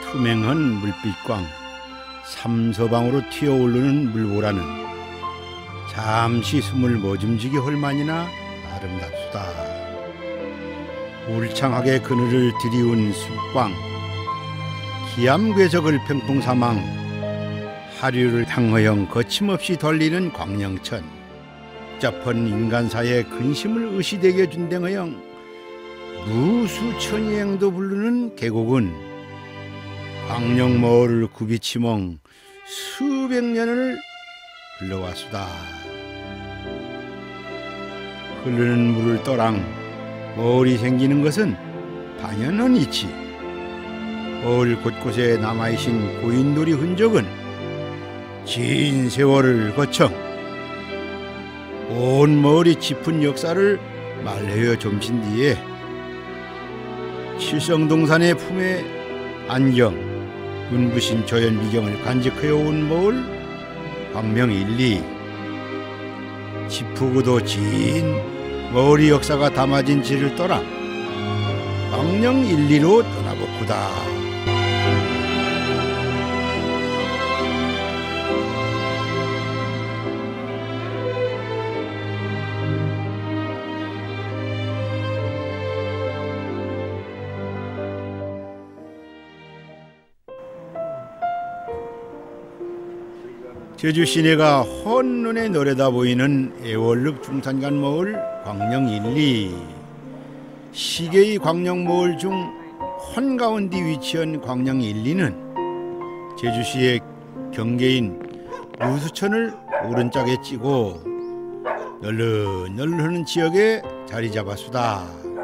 투명한 물빛광, 삼서방으로 튀어오르는 물보라는 잠시 숨을 머금지게 할 만이나 아름답수다. 울창하게 그늘을 들이운 숲광, 기암괴석을 평풍사망, 하류를 향허형 거침없이 돌리는 광령천, 복잡한 인간사의 근심을 의시되게 해 준 댕허형 무수천이행도 부르는 계곡은 광령마을을 굽이치멍 수백 년을 흘러왔수다. 흐르는 물을 떠랑 마을이 생기는 것은 당연한 이치. 마을 곳곳에 남아있신 고인돌이 흔적은 긴 세월을 거쳐 온 마을이 짚은 역사를 말해여 점신 뒤에 칠성동산의 품에 안경, 눈부신 조연미경을 간직하여 온 마을 광명 1, 2 짚으고도 긴 마을의 역사가 담아진 지를 떠나 광명 1, 2로 떠나보구다. 제주 시내가 헌눈에 노래다 보이는 애월읍 중산간 마을 광령 1, 2. 시계의 광령 마을 중 한가운데 위치한 광령 1, 2는 제주시의 경계인 무수천을 오른쪽에 찌고 널른널른 지역에 자리 잡았수다.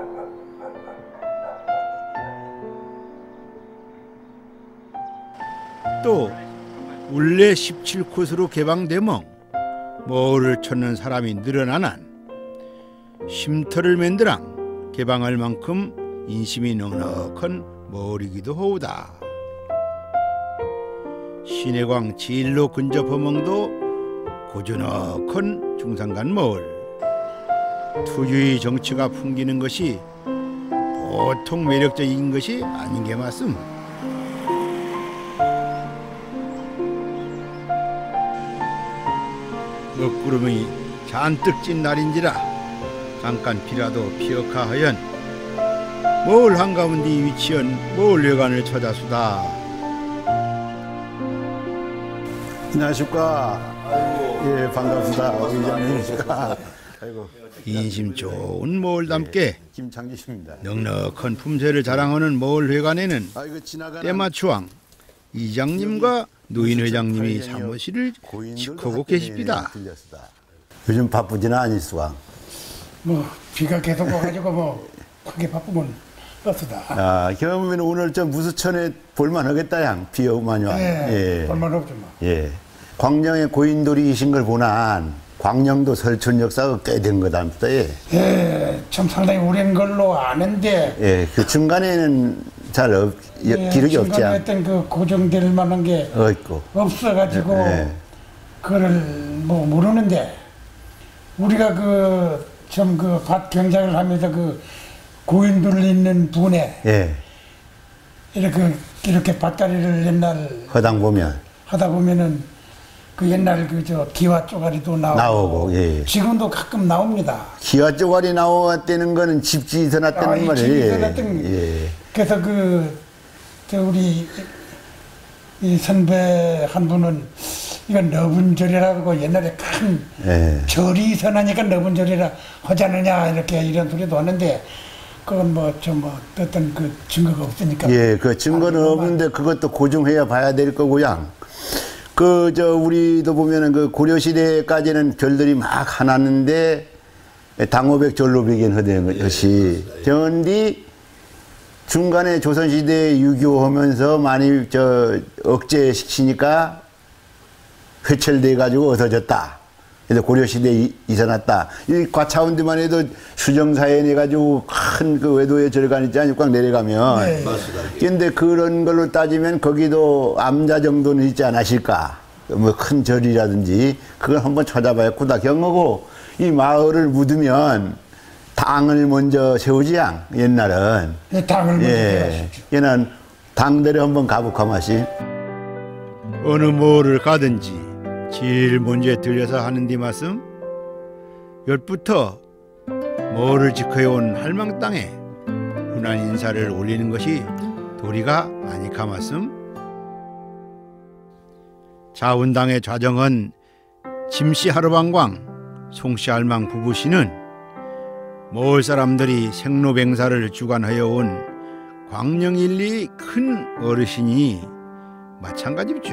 또 원래 17코스로 개방되멍 마을을 찾는 사람이 늘어나난 쉼터를 만들랑 개방할 만큼 인심이 넉넉한 마을이기도 하오다. 시내광 진로 근접허멍도 고즈넉한 중산간 마을. 투유의 정치가 풍기는 것이 보통 매력적인 것이 아닌 게 맞음. 먹구름이 잔뜩 찐 날인지라 잠깐 비라도 피어카하연 마을 한가운데 위치한 마을 외관을 찾아수다. 안녕하십니까. 아이고. 예, 반갑습니다. 의장님이십니까. 아이고. 인심 좋은 마을답게 김창기십니다. 넉넉한 품새를 자랑하는 마을 회관에는 때마추왕 이장님과 노인 회장님이 사무실을 지키고 계십니다. 요즘 바쁘지는 않으시와? 뭐 비가 계속 와가지고 뭐 크게 바쁘면 없다. 아, 그러면 오늘 저 무수천에 볼만하겠다 양. 비 많이 와. 예, 볼만하죠 뭐. 예. 광령의 고인돌이이신 걸 보난 광령도 설천 역사가 꽤 된 거답니다. 예. 예, 참 상당히 오랜 걸로 아는데. 예, 그 중간에는 잘 기록이 없지 않. 어떤 그 고정될 만한 게 없어가지고 그거를 뭐 모르는데 우리가 그 참 그 밭 경작을 하면서 그 고인돌 있는 분에 이렇게 밭다리를 옛날 하다 보면은 그 옛날 그 저 기와 쪼가리도 나오고 지금도 가끔 나옵니다. 기와 쪼가리 나왔다는 거는 집지에서 났다는 말이에요. 그래서 저 우리 이 선배 한 분은 이건 너분절이라고 옛날에 큰 절이 선하니까 너분절이라 하자느냐 이런 소리도 하는데 그건 어떤 그 증거가 없으니까. 예, 그 증거는 없는데 그것도 고증해야 봐야 될 거고요. 우리도 보면은 그 고려시대까지는 절들이 막 하났는데 당오백 절로백인 허대는 것이 견디 중간에 조선시대에 유교하면서 많이 억제시키니까 회철돼 가지고 없어졌다. 그래서 고려시대에 이사났다. 이 과차원대만 해도 수정사에 가지고 큰 그 외도의 절간 있지 않습니까? 내려가면. 네. 근데 그런 걸로 따지면 거기도 암자 정도는 있지 않으실까? 뭐 큰 절이라든지 그걸 한번 찾아봐야겠구나. 경하고 이 마을을 묻으면 당을 먼저 세우지 않 옛날은. 당을 먼저 세우시죠. 얘는 당대로 한번 가볼까 마시. 어느 모를 가든지 제일 먼저 들려서 하는디 말씀 엿부터 모를 지켜온 할망 땅에 훈한 인사를 올리는 것이 도리가 아니까 말씀. 자운당의 좌정은 짐씨 하루방광 송씨 할망 부부씨는 모을 사람들이 생로뱅사를 주관하여 온 광령일리 큰 어르신이 마찬가지죠.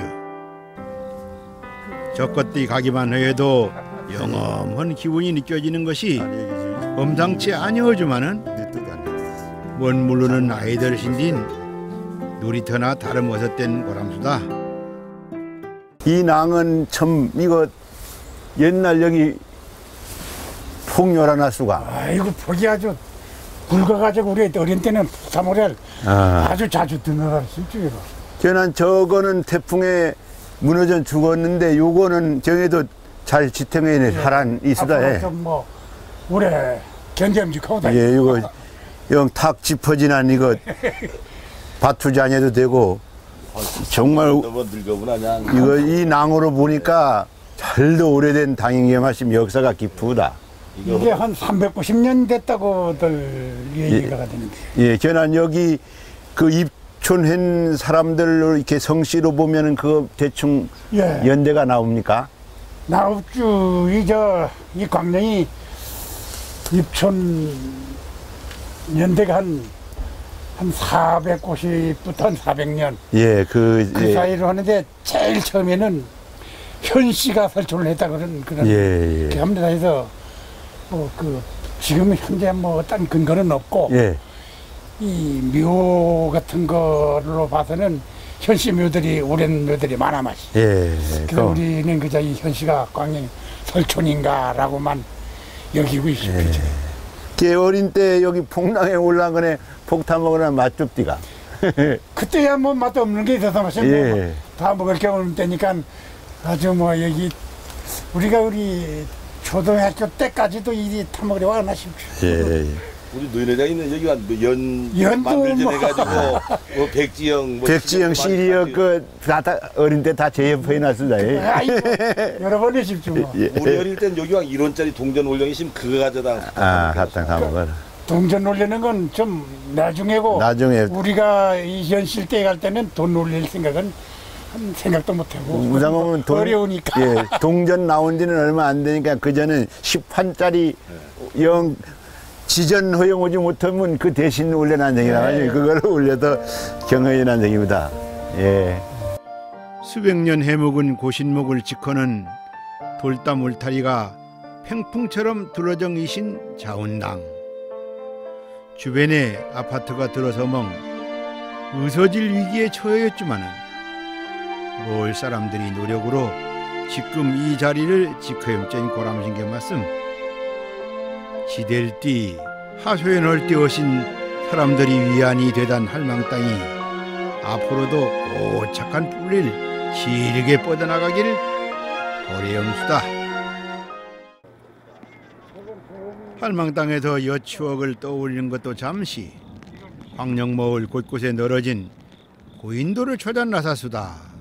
저것들이 가기만 해도 영험한 기운이 느껴지는 것이 범상치 아니어주마는 먼 물르는 아이들 신딘 놀이터나 다름없었던 거람수다. 이 낭은 참 이거 옛날 여기 폭렬하나 수가. 아이고 폭이 아주 굵어가지고 우리 어린 때는 사모를 아주 자주 듣는다 실제로. 걔는 저거는 태풍에 무너져 죽었는데 요거는 정해도 잘 지탱해 하란 이수다. 앞으로 좀뭐 올해 견제음직하다. 예, 이거 영 탁 짚어지난 이거 바투자녀도 되고 정말 너무 늙어보나 그냥. 이거 이 낭으로 보니까 잘도 오래된 당인계 말씀 역사가 깊으다. 이게 한 390년 됐다고들 얘기가 되는데. 예, 저는 여기 그 입촌한 사람들로 이렇게 성씨로 보면은 그 대충 예. 연대가 나옵니까? 나옵주 이 광명이 입촌 연대가 한 490부터 한 400년 예, 그 예. 사이로 하는데 제일 처음에는 현씨가 설촌을 했다 그런 예, 예. 합니다. 해서 지금 현재 뭐 어떤 근거는 없고 예. 이 묘 같은 걸로 봐서는 현씨 묘들이 오랜 묘들이 많아 마시. 예. 그래서 우리는 그저 이 현씨가 광양 설촌인가라고만 여기고 있습니다. 예. 어린 때 여기 폭랑에 올라간 거네 폭탄 먹으나 맛줍디가. 그때야 뭐 맛도 없는 게 있어서 마시. 예. 다 먹을 게 없는 때니까 아주 뭐 여기 우리 초등학교 때까지도 이리 타먹으려 와나 싶죠. 예. 우리 노인회장 있는 여기가 연도 만들전 뭐. 해가지고 뭐 백지영 백지영 시리어 다 어린 때 다 제 옆에 놨습니다. 아이고 여러 번 해십시오. 뭐. 예. 우리 어릴 땐 여기가 1원짜리 동전 올령이 있으면 그거 가져다 사탕 사 먹어라. 동전 올리는 건 좀 나중에고 나중에. 우리가 이 현실 때 갈 때는 돈 올릴 생각은 한 생각도 못하고 우상하면 어려우니까. 예, 동전 나온 지는 얼마 안 되니까 그전엔 10판짜리 영 지전 허용 오지 못하면 그 대신 올려난 얘기라가지고 그걸 올려도 경허이 난 얘기입니다. 예. 수백 년 해묵은 고신목을 지커는 돌담 울타리가 팽풍처럼 둘러정이신 자운당. 주변에 아파트가 들어서멍 의서질 위기에 처해였지만은 모을 사람들이 노력으로 지금 이 자리를 지켜염적인 고람신경 말씀. 시댈띠 하소에 널띠 오신 사람들이 위안이 되단 할망 땅이 앞으로도 오착한 뿔을 길게 뻗어나가기를 고래염수다. 할망 땅에서 옛 추억을 떠올리는 것도 잠시 광령마을 곳곳에 늘어진 고인돌을 찾아 나사수다.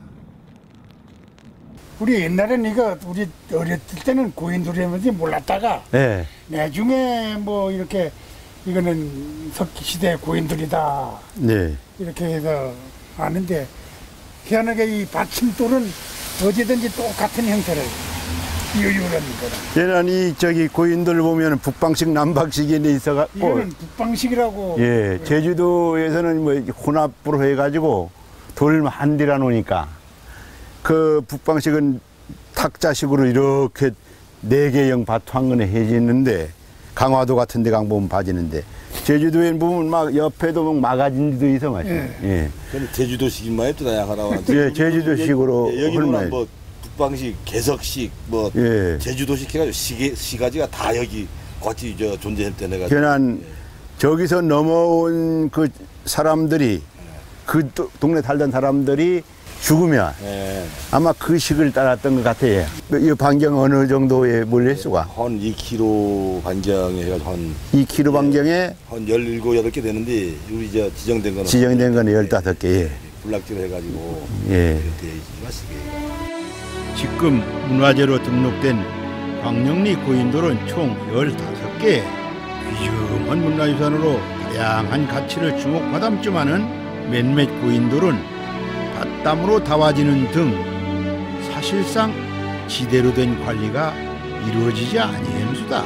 우리 옛날에는 이거 우리 어렸을 때는 고인돌이었는지 몰랐다가 네. 나중에 뭐 이렇게 이거는 석기시대 고인돌이다 네. 이렇게 해서 아는데 희한하게 이 받침돌은 어디든지 똑같은 형태를 이유라는 거라. 얘는 이 저기 고인돌 보면 북방식 남방식이 있어갖고 이거는 북방식이라고. 예, 제주도에서는 뭐 혼합으로 해가지고 돌 한디라 놓으니까 그 북방식은 탁자식으로 이렇게 4개형 바탕근에 해지는데 강화도 같은 데 강 보면 봐지는데 제주도에 보면 막 옆에도 마가진도 있어 마시. 예. 그럼 제주도식인만 해도 다양하다고 하는데. 예, 제주도식으로 여기는 뭐 북방식, 개석식, 뭐 예. 제주도식 해가지고 시가지가 다 여기 같이 존재했던 애가. 걔는 저기서 넘어온 그 사람들이 그 동네 살던 사람들이 죽으면 예. 아마 그 식을 따랐던 것 같아요. 이 반경 어느 정도의 물레수가? 한 2km 반경에 해가지고 한 2km 반경에 한 17, 8개 되는데 우리 이제 지정된 거는 지정된 거는 15개. 예. 군락지로 해가지고 예. 이렇게 맞습니다. 지금 문화재로 등록된 광령리 고인돌은 총 15개. 귀중한 문화유산으로 다양한 가치를 주목받았지만은 몇몇 고인돌은 밭담으로 다와지는 등 사실상 지대로 된 관리가 이루어지지 아니함수다.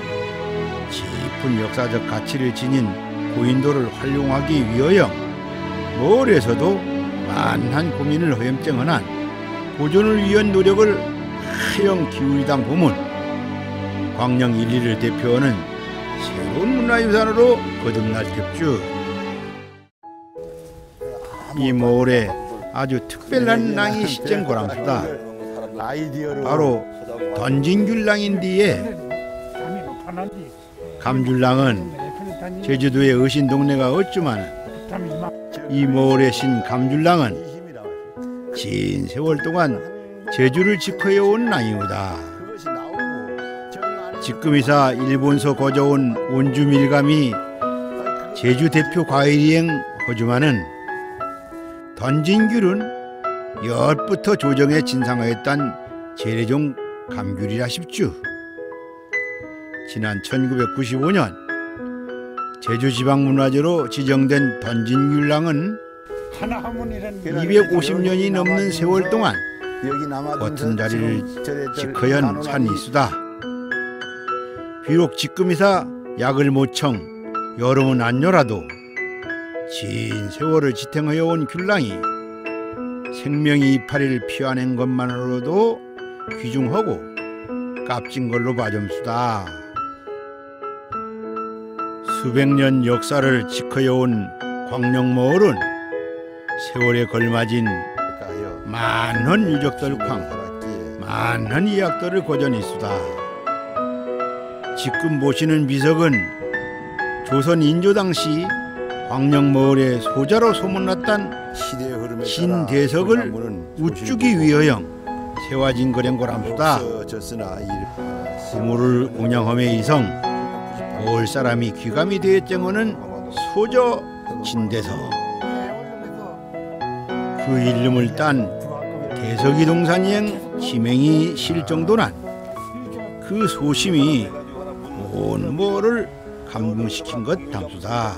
깊은 역사적 가치를 지닌 고인돌을 활용하기 위하여 몰에서도 만한 고민을 허염증한 보존을 위한 노력을 하영 기울이다 보면 광령 1, 2를 대표하는 새로운 문화유산으로 거듭날 텝주. 이 몰에 아주 특별한 낭이 시젠 고랑수다. 바로 던진귤낭인디에 감귤낭은 제주도의 어신 동네가 없지만 이 몰의 신 감귤낭은 긴 세월 동안 제주를 지켜온 낭이오다. 지금이사 일본서 거저온 온주밀감이 제주 대표 과일이행 허주마는 던진귤은 옛부터 조정에 진상하였단 재래종 감귤이라 싶주. 지난 1995년 제주지방문화재로 지정된 던진귤낭은 250년이 넘는 세월 동안 버튼 자리를 지켜연 산이수다. 비록 지금이사 약을 못청 여름은 안요라도 긴 세월을 지탱하여 온 귤낭이 생명의 이파리를 피워낸 것만으로도 귀중하고 값진 걸로 봐점수다. 수백 년 역사를 지켜여 온 광령마을은 세월에 걸맞은 많은 유적들쾅 많은 이야기들을 고전했수다. 지금 보시는 비석은 조선 인조 당시 광령마을의 소자로 소문났던 신대석을 우쭈기 위하여 세워진 거랭고람수다. 부모를 운영함에 이성 올 사람이 귀감이 되었정하는 소저 진대석. 그 이름을 딴 대석이 동산이행 지명이 실 정도난 그 소심이 온 모를 감동시킨 것 담수다.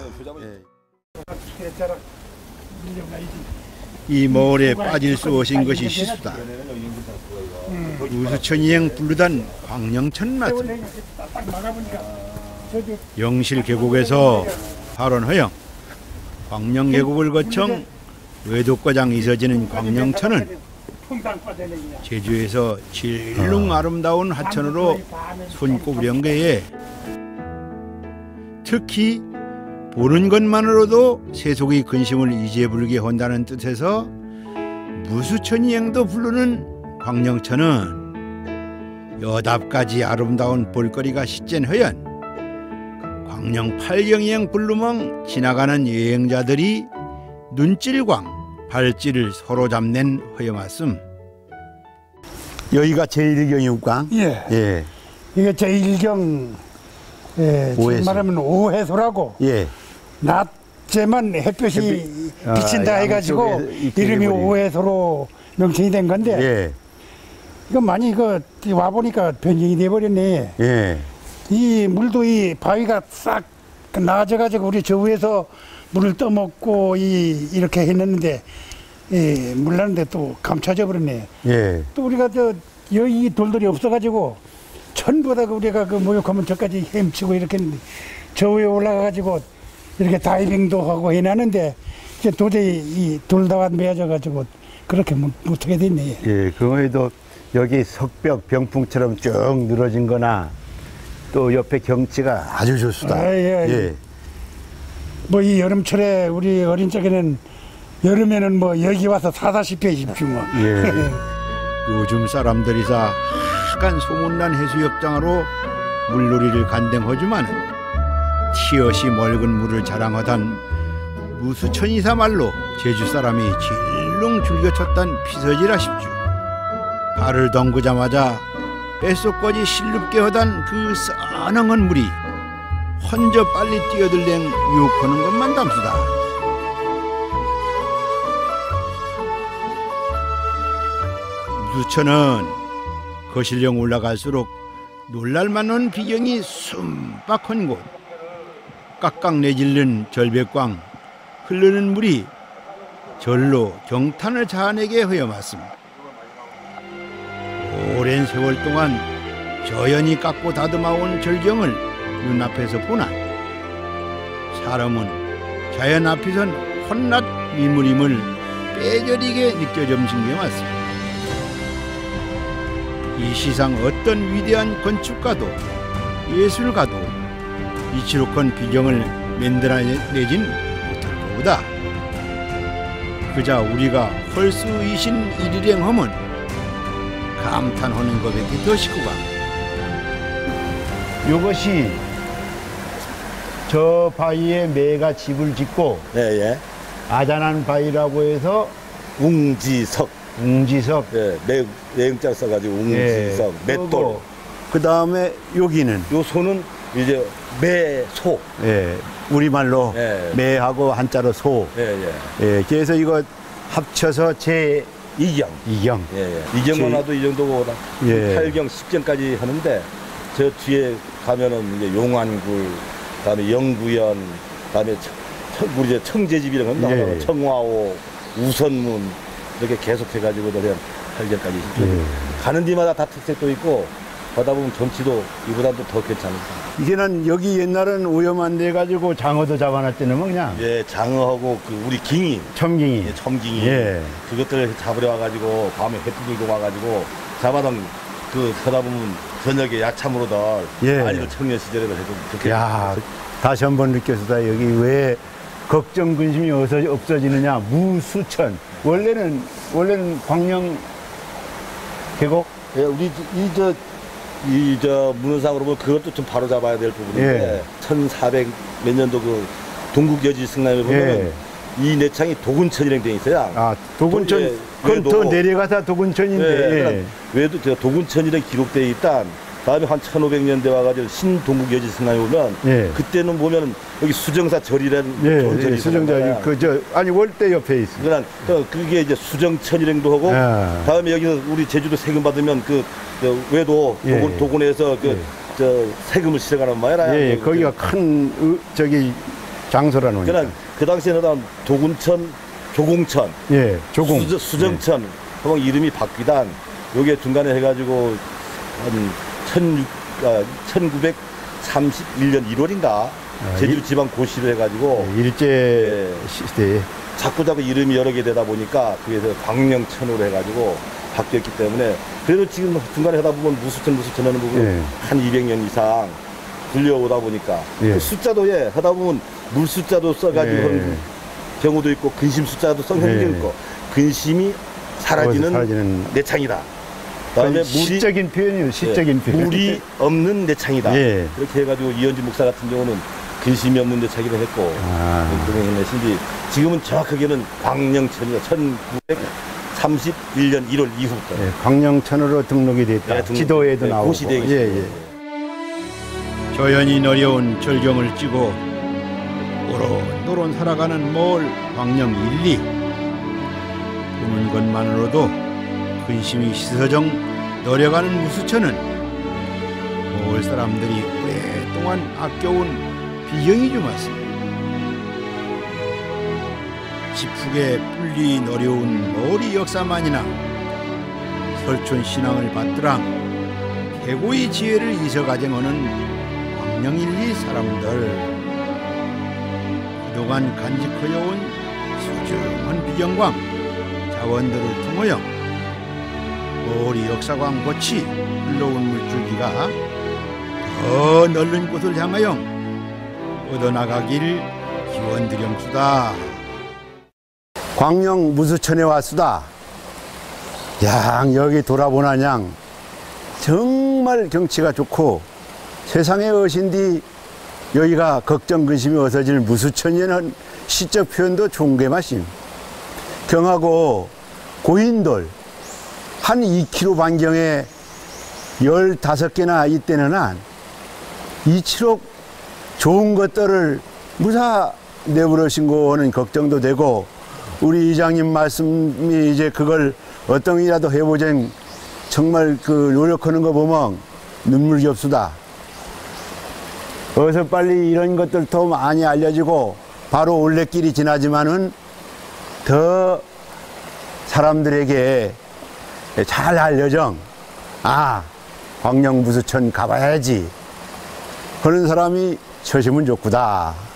이 모을에 빠질 수 없인 것이 시수다. 우수천이행 부르던 광령천 맞습니다. 영실 계곡에서 발원허영 광령 계곡을 거쳐 외도과장 이서지는 광령천은 제주에서 질룽 아름다운 하천으로 손꼽을 연계에 특히 보는 것만으로도 세속의 근심을 이제부르게 한다는 뜻에서 무수천이행도 부르는 광령천은 여답까지 아름다운 볼거리가 시젠허연 광령 팔경이행 불루멍 지나가는 여행자들이 눈질광 발질을 서로 잡는 허영하씀. 여기가 제1경이니까? 예. 예. 이게 제1경, 예, 지금 말하면 오해소라고. 예. 낮에만 햇볕이 비친다 해가지고 이름이 오해소로 명칭이 된 건데. 예. 이거 많이 와보니까 변경이 돼버렸네. 예. 이 물도 이 바위가 싹 나아져가지고 우리 저 위에서 물을 떠먹고 이렇게 했는데 물 나는데 또 감춰져 버렸네. 예. 또 우리가 여기 돌들이 없어가지고 전부 다 우리가 목욕하면 저까지 헤엄치고 이렇게 했는데 저 위에 올라가가지고 이렇게 다이빙도 하고 해놨는데 이제 도저히 이 돌다가 매어져가지고 그렇게 못하게 됐네. 예. 그 외에도 여기 석벽 병풍처럼 쭉 늘어진 거나 또 옆에 경치가 아주 좋습니다. 예. 예. 뭐 이 여름철에 우리 어린 적에는 여름에는 뭐 여기 와서 사다시피 해십시오 뭐. 예. 요즘 사람들이사 하간 소문난 해수욕장으로 물놀이를 간댕하지만 티엇이 맑은 물을 자랑하던 무수천이사 말로 제주 사람이 울렁울렁 즐겨쳤던 피서지라 싶죠. 발을 담그자마자 뱃속까지 실릅게 하던 그 써렁한 물이 혼자 빨리 뛰어들랭 유혹하는 것만 담수다. 무수천은 거실령 올라갈수록 놀랄만한 비경이 숨박한 곳. 깍깍 내질른 절벽광 흐르는 물이 절로 경탄을 자아내게 허여맞습니다. 오랜 세월 동안 저연히 깎고 다듬어온 절경을 눈앞에서 보나 사람은 자연 앞에선 혼낱 미물임을 빼저리게 느껴점신 게 맞습니다. 이 시상 어떤 위대한 건축가도 예술가도 이치록한 비경을 만들어내진 못할 것보다 그저 우리가 헐수이신 일일행하면 감탄하는 것밖에 더 식구가. 이것이 저 바위에 매가 집을 짓고 예. 아잔한 바위라고 해서 웅지석. 예, 내음자 써가지고 웅지석. 맷돌. 그 다음에 여기는 요 소는 이제 매소. 예, 우리말로 예. 매하고 한자로 소. 예. 예, 그래서 이거 합쳐서 제 이경. 예. 이경만 와도 이 정도고 예. 8경 10경까지 하는데 저 뒤에 가면은 이제 용안굴, 그다음에 영구연, 그다음에 우리 이제 청제집이라고 합니다. 예. 청화호, 우선문 이렇게 계속해가지고 그냥 8경까지 예. 가는 데마다 다 특색도 있고 가다 보면 경치도 이보다도 더 괜찮습니다. 이게는 여기 옛날은 오염 돼 가지고 장어도 잡아놨다는 뭐 그냥 예, 장어하고 그 우리 깅이, 첨깅이. 예, 첨깅이 예. 그것들을 잡으려 와가지고 밤에 햇빛 들고 와가지고 잡아던 그 하다 보면 저녁에 야참으로도 예. 아니면 청년 시절에도 해도 그렇게. 야, 다시 한번 느꼈다. 여기 왜 걱정 근심이 없어지느냐? 무수천. 원래는 광령 계곡. 예, 우리 저 문헌상으로 보면 그것도 좀 바로 잡아야 될 부분인데 1400 몇 년도 그 동국여지 승남에 보면 예. 이 내창이 도군천이라고 되어 있어요. 아, 도군천. 예, 그건 더 내려가서 도군천인데. 예, 외도 제가 도군천이라고 기록되어 있다. 다음에 한 1500년대 와가지고 신동국여지 승남에 보면 예. 그때는 보면 여기 수정사 절이라는 예, 수정자 아니 월대 옆에 있어. 그러니까 그게 이제 수정천이랭도 하고 아. 다음에 여기서 우리 제주도 세금 받으면 그 외도 예. 도군에서 그 저 세금을 실어가는 말이야. 예, 거기가 큰 저기 장소라는. 그러니까 그 당시에는 도군천, 조공천, 예, 조공. 수정천 하고 이름이 바뀌단 요게 중간에 해가지고 한 1931년 1월인가 제주 지방 고시를 해가지고 일제 시대에 자꾸 이름이 여러 개 되다 보니까 그래서 광령천으로 해가지고 바뀌었기 때문에 그래도 지금 중간에 하다 보면 무수천 하는 부분 예. 한 200년 이상 불려오다 보니까 예. 그 숫자도 하다 보면 물 숫자도 써가지고 예. 하는 경우도 있고 근심 숫자도 써가지고 예. 있고 근심이 사라지는 사라지는 내창이다. 그다음에 시적인 표현이에요. 시적인 표현. 물이 없는 내창이다. 예. 그렇게 해가지고 이현주 목사 같은 경우는 근심이 없는 내창이라 했고 그렇게 내신지 지금은 정확하게는 광령천이다. 1931년 1월 이후부터 예, 광령천으로 등록이 됐다. 네, 지도에도 나오고. 고시되어 있습니다. 저연히 어려운 절경을 찌고 노릇노릇 살아가는 마을 광령 1, 2 보는 것만으로도 근심이 시서정 너려가는 무수천은 마을 사람들이 오랫동안 아껴온 비경이 좀 왔습니다. 지푸게 뿔리 너려운 머리 역사만이나 설촌 신앙을 받들랑 개고의 지혜를 이서가정하는 광령일리 사람들 그동안 간직하여온 소중한 비경광 자원들을 통하여 머리 역사광 거치 흘러온 물줄기가 더 넓은 곳을 향하여 뻗어나가길 기원드렴수다. 광령 무수천에 왔수다. 양 여기 돌아보나냥 정말 경치가 좋고 세상에 어신디 여기가 걱정 근심이 없어질 무수천이라는 시적 표현도 좋은 게 마심. 경하고 고인돌 한 2km 반경에 15개나 있대는 한 이치록 좋은 것들을 무사 내버려신 거는 걱정도 되고, 우리 이장님 말씀이 이제 그걸 어떤이라도 해보자 정말 그 노력하는 거 보면 눈물이 없수다. 어서 빨리 이런 것들 더 많이 알려지고 바로 올레길이 지나지만은 더 사람들에게 잘 알려정, 아, 광령부수천 가봐야지 하는 사람이 처시면 좋구다.